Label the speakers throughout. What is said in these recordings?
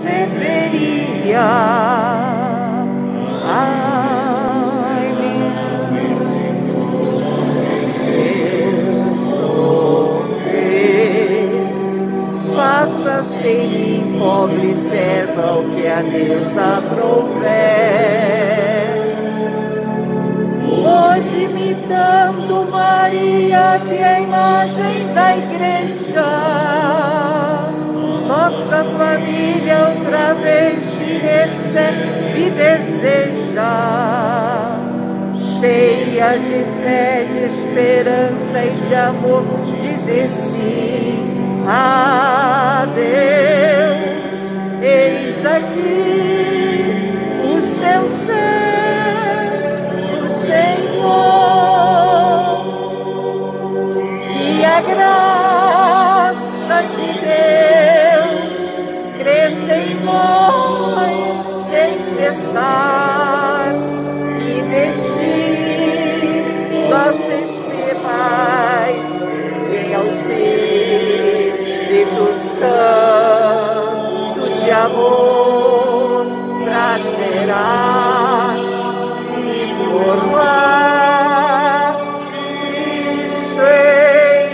Speaker 1: receberia. Ai, meu Senhor, faça-se em mim, pobre serva, o que a Deus aprouver. Hoje imitando Maria, que é a imagem da Igreja, nossa família outra vez te recebe e deseja, cheia de fé, de esperança e de amor, dizer sim a Deus. Eis aqui o seu servo, Senhor, que a graça de Deus cresça em nós sem cessar, e de ti, nosso Pai, venha o Espírito Santo de amor pra gerar e formar Cristo em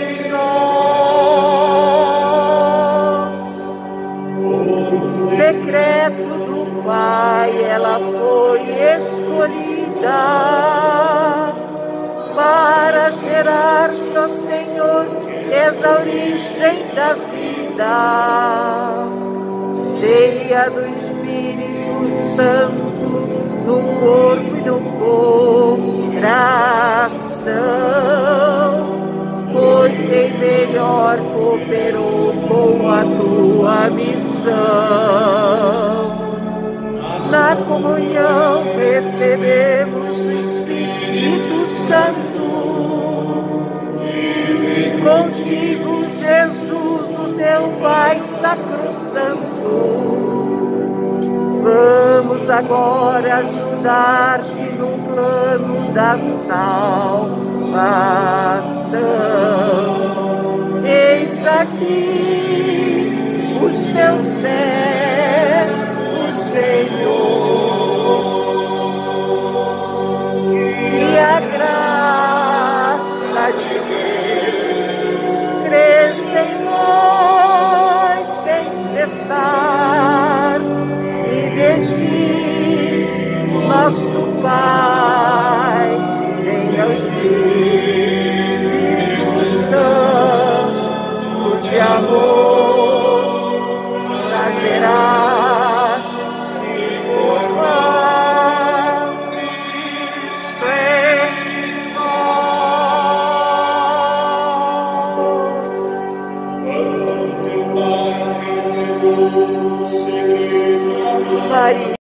Speaker 1: nós. Decreto do Pai, ela foi escolhida para gerar-te, ó Senhor, és a origem da vida, cheia do Espírito Santo, no corpo e no coração. Foi quem melhor cooperou com a tua missão. Na comunhão recebemos o Espírito Santo. Contigo, Jesus, o teu Pai sacrosanto. Vamos agora ajudar-te no plano da salvação. Eis aqui o seu servo, Senhor, que a graça de Deus cresça em nós sem cessar, e de ti, nosso Pai, venha o Espírito Santo de amor pra gerar e formar Cristo em nós.
Speaker 2: Quando teu Pai revelou o segredo, Maria